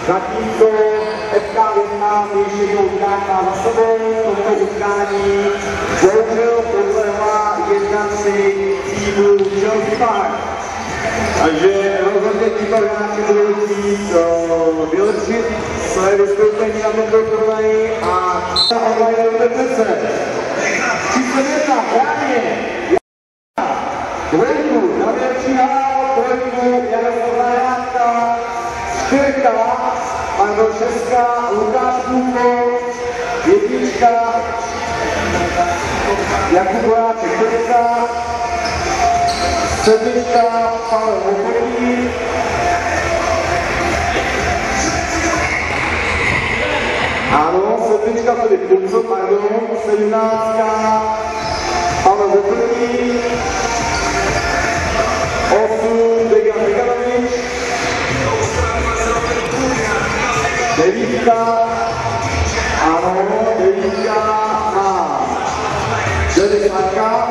Zatímco FK1 ještě jednou utkání za sebou, toto utkání bohužel podlehla jednaci týmu Chelsea Park. Takže rozhodně tímto hráči budou chtít vylepšit své vystoupení na tomto turnaji a organizuje repese. Číslo 1, Bráně, dvojku, Daniel Čihal, trojku, Jaroslav Zahrádka, čtyřka, Mandel Česka, Lukáš Půlko, jednička, Jakub Vojáček, pětka, sedmička, Pavel Vopotý, ano, sedmička Filip Kumco, pardon, 17. Pavel Vopotý, 8. Dejan Viganovič, 9. Ano, 9. A Denis Marka.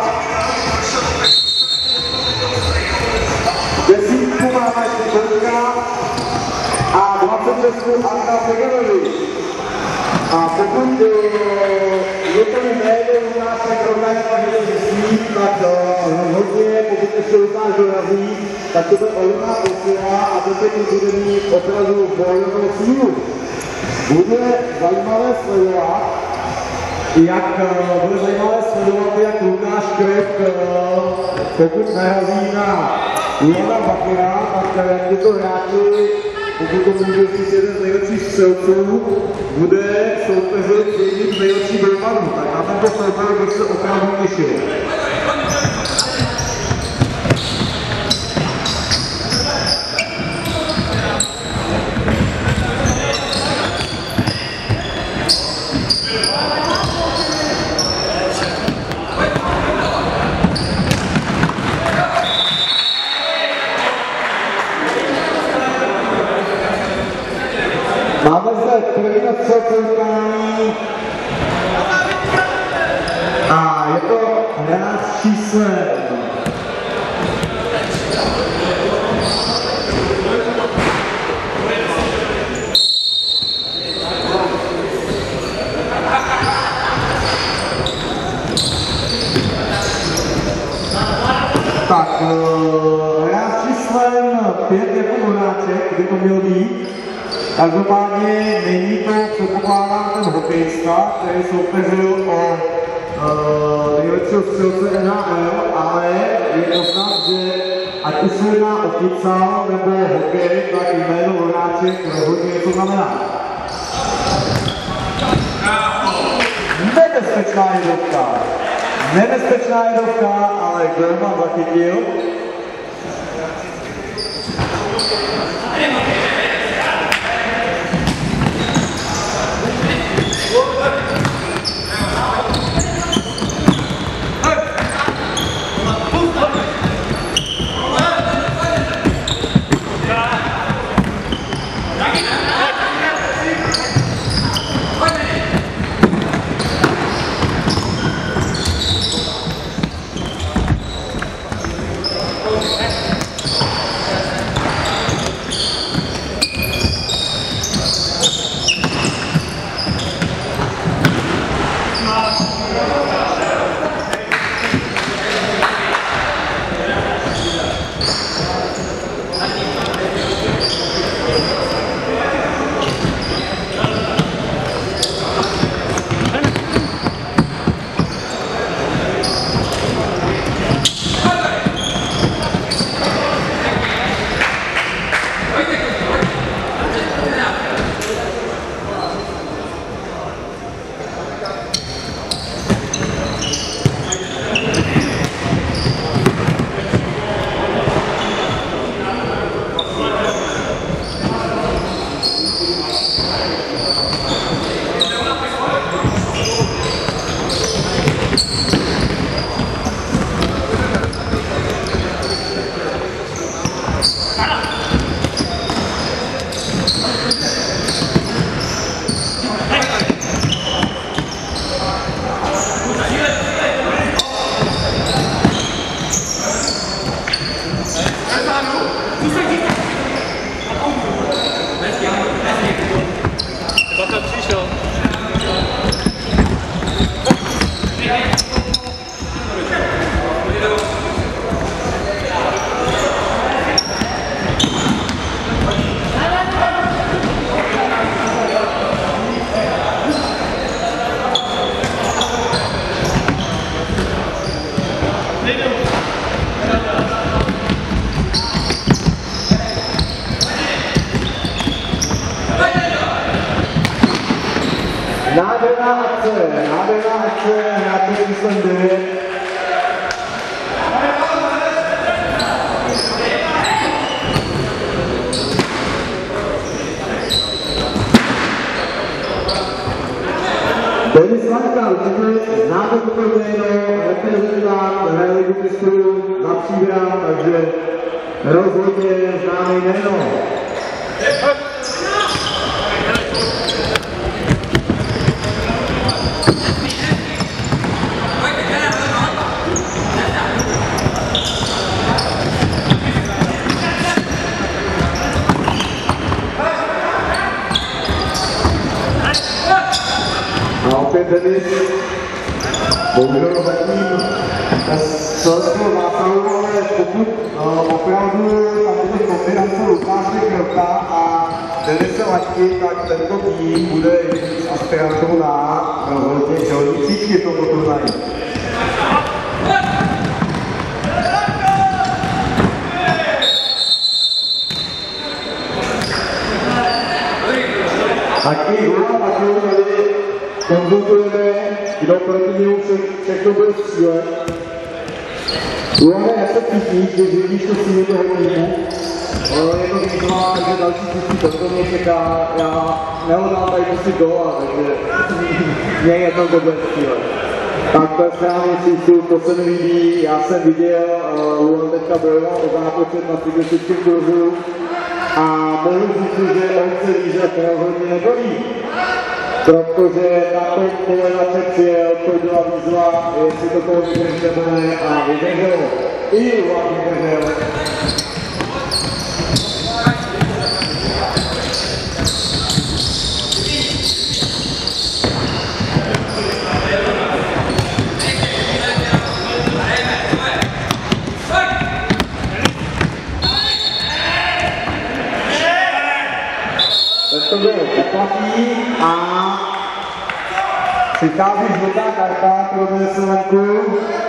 10. máme Štěpka a 26. Anna Viganovič. A pokud je to jméno u nás tak rovnají zjistí, tak hodně, pokud ještě ukáž dorazí, tak to bude Olina posila a to se bude mít opravdu bojovou sílu. Bude zajímavé sledovat, jak Lukáš Krek, pokud narazí na Jana Bakera, tak jak tyto hráči, pokud to může říct jeden z nejlepších střelců, bude soupeřit jedním z nejlepších golmanů. Tak na tento soupeř bych se opravdu těšil. Máme zde první střelcování a je to hráč číslem 5 jako Horáček, kde to měl být. Každopádně není to, předpokládám, ten hokejista, který soupeřil o nejlepšího střelce NHL, ale je poznat, že ať už se jedná o futsal nebo hokej, tak jméno Horáček rozhodně něco znamená. Nebezpečná jedovka, ale German zachytil. takže rozhodně známý jméno. A opět Denis, bohužel zatím celého zásahu, ale pokud opravdu tam bude kombinace Lukáše Krota a Denise Laťky, tak tento tým bude víc aspirantů na rozhodně čelní příčky tohoto turnaji. Taky Hula Matěj tady konzultujeme, kdo proti němu všechno bude střílet. Hula je se cítí, že vidíš to sílu toho týmu. Je to výzva, že další cítí to mě čeká. Já nehodám tady prostě dola, takže mě je to dobře střílet. Tak to je správně přístup, to se mi líbí. Já jsem viděl, Hula teďka bojoval o zápočet na cyklistickém kurzu. A mohu říct, že on se líze rozhodně nebolí, protože na tom kole na přijel, to byla výzva, jestli to toho vydrží nebo ne, a vydržel. I Hula vydržel. To bylo neplatí a přichází žlutá karta pro Venezuelanku.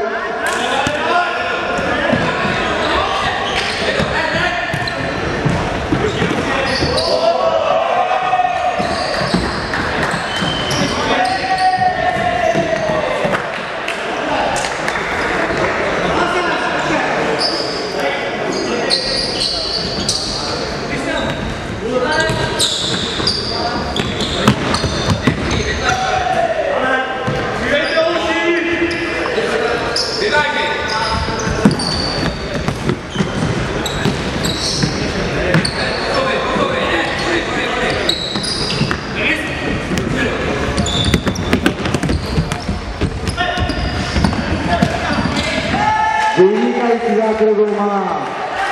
Vynikající zákrok Romana.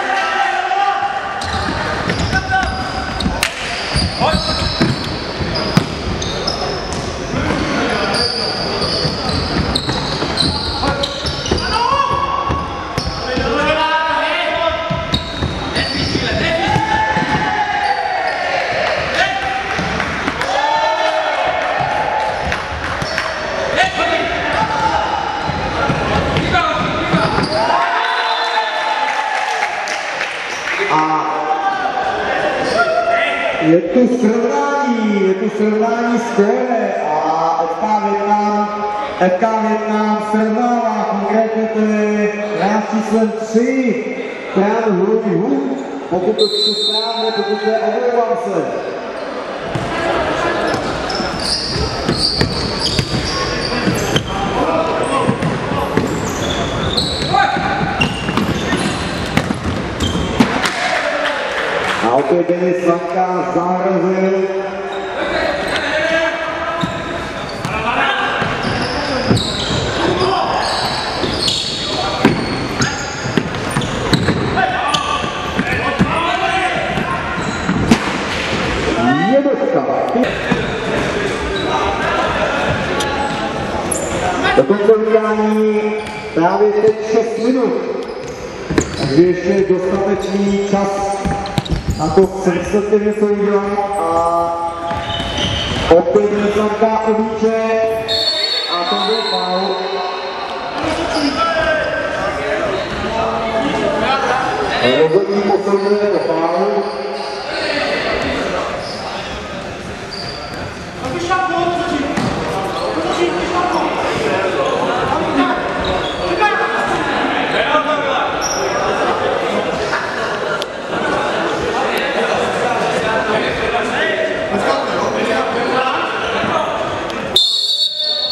Je tu srovnání skóre a FK Vietnam srovnává, konkrétně to je hráč číslem 3, Trán Hlu, pokud to čtu správně, pokud to je, omlouvám se. A opět Denis Lanka zahrozil. Jednotka. Do konce utkání právě teď 6 minut. Takže ještě je dostatečný čas na to se něco udělat a opět Neslanka oblíče a to byl faul. Rozhodní posouzuje do faulu.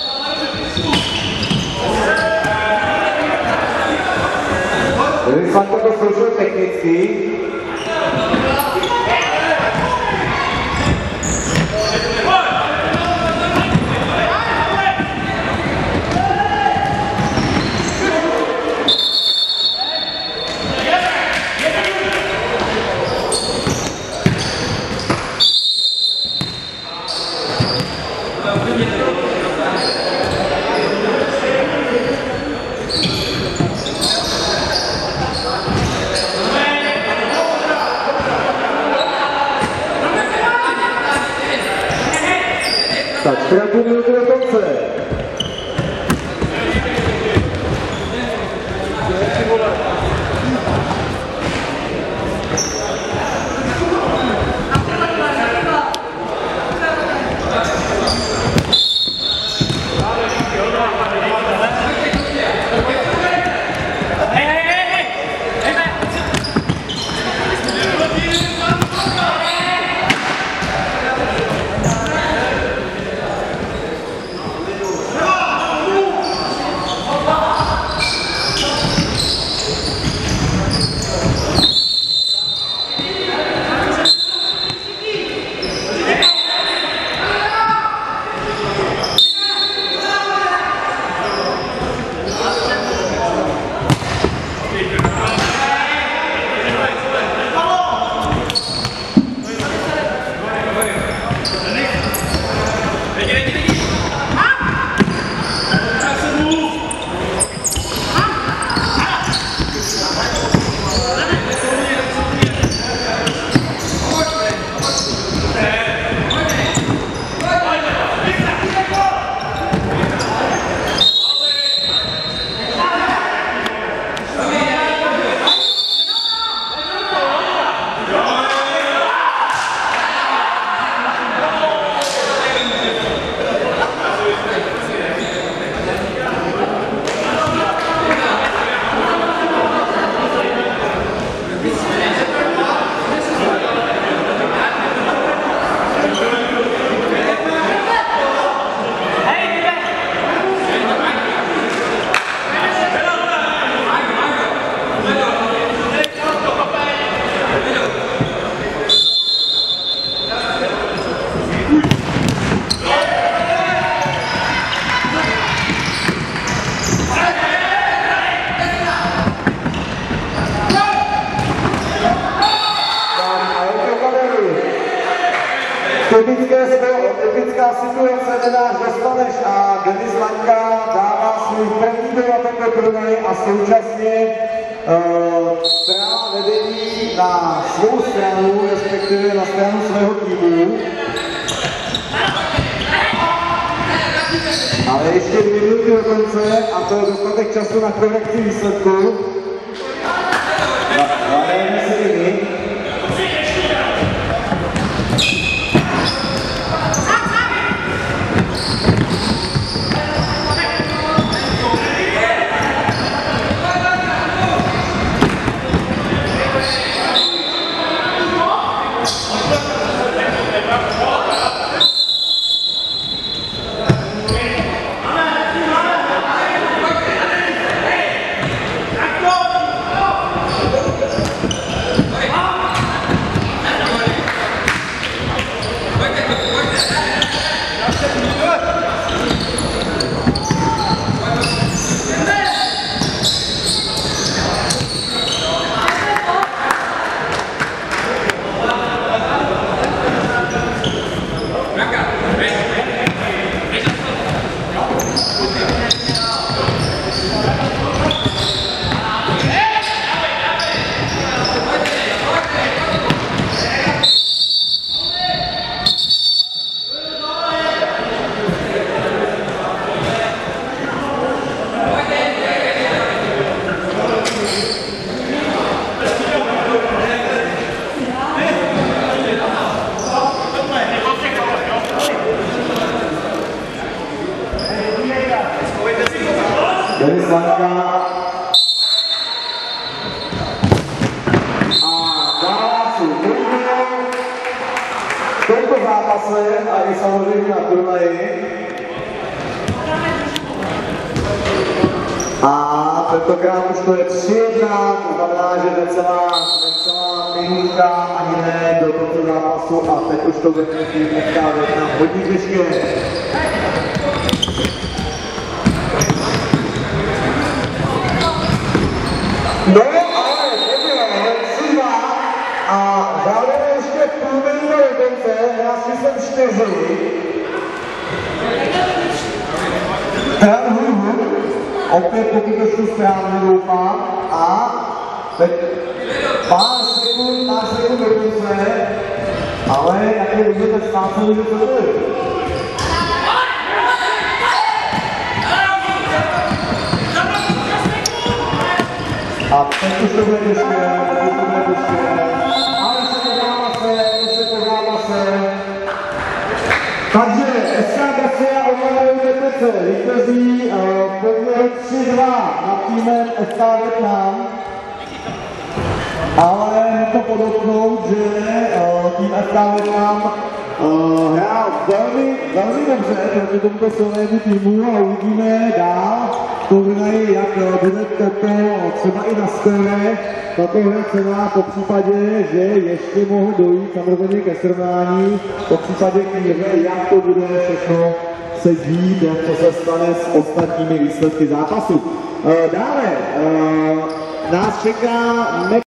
Fakt jsem to zkoušel technicky. Tak 4,5 minuty do konce. Typická situace, nedáš, dostaneš a Denis Lanka dává svůj první gól na tento turnaj a současně ztráva vedení na svou stranu, respektive na stranu svého týmu. Ale ještě 2 minuty do konce a to je dostatek času na korekci výsledku. Hrajeme si jiný. Denis Lanka a dává si druhou v tomto zápase a i samozřejmě na turnaji. A tentokrát už to je 3-1, to znamená, že necelá minutka ani ne do tohoto zápasu a teď už to definitivně nechá Vietnam hodně těžké. No, ale je 3-2 a zároveň ještě půl minuty do konce, já si myslím 4. Opět pokud to správně doufám a teď pár sekund do konce, ale jak je vidět, tak stát se může cokoliv. A teď už to bude těžké, ale se to zápase. Takže SKBC a Omladou Teplice vítězí poměr 3-2 nad týmem SK Vietnam. Ale nutno podotknout, že tým SK Vietnam hrál velmi dobře proti tomuto silnému týmu a uvidíme dál v turnaji, jak bude toto třeba i na skóre. Tato hra celá po případě, že ještě mohl dojít samozřejmě ke srovnání, po případě knihy, jak to bude všechno se dít, co se stane s ostatními výsledky zápasu. Dále nás čeká